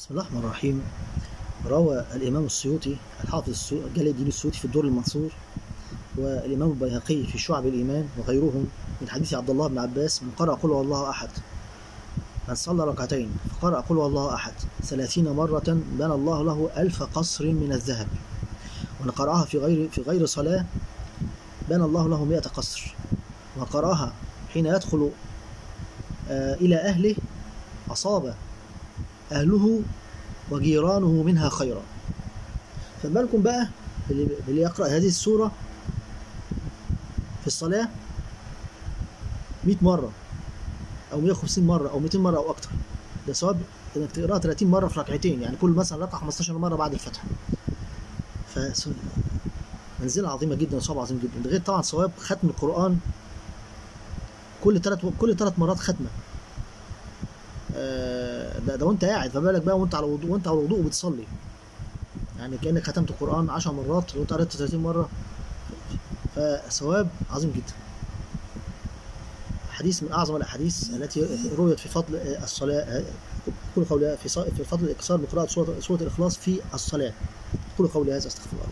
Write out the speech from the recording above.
بسم الله الرحمن الرحيم. روى الإمام السيوطي الحافظ جلال الدين السيوطي في الدر المنصور، والإمام البيهقي في شعب الإيمان وغيرهم من حديث عبد الله بن عباس: من قرأ قل هو الله أحد، من صلى ركعتين فقرأ قل هو الله أحد 30 مرة بنى الله له 1000 قصر من الذهب، ومن قرأها في غير صلاة بنى الله له 100 قصر، ومن قرأها حين يدخل إلى أهله أصاب أهله وجيرانه منها خيرا. فما بالكم بقى باللي يقرأ هذه السورة في الصلاة 100 مرة أو 150 مرة أو 200 مرة أو أكتر، ده ثواب إنك تقرأها 30 مرة في ركعتين، يعني كل مثلا ركعة 15 مرة بعد الفتح. منزلة عظيمة جدا وثواب عظيم جدا، ده غير طبعا ثواب ختم القرآن كل 3 مرات ختمة. ده وانت قاعد، فما بالك بقى وانت على وضوء وبتصلي، يعني كأنك ختمت القرآن 10 مرات وانت قرأت 30 مرة، فثواب عظيم جدا. حديث من أعظم الأحاديث التي رويت في فضل الصلاة، كل قولها في فضل الإكثار بقراءة سورة الإخلاص في الصلاة. كل قولي هذا، استغفر الله.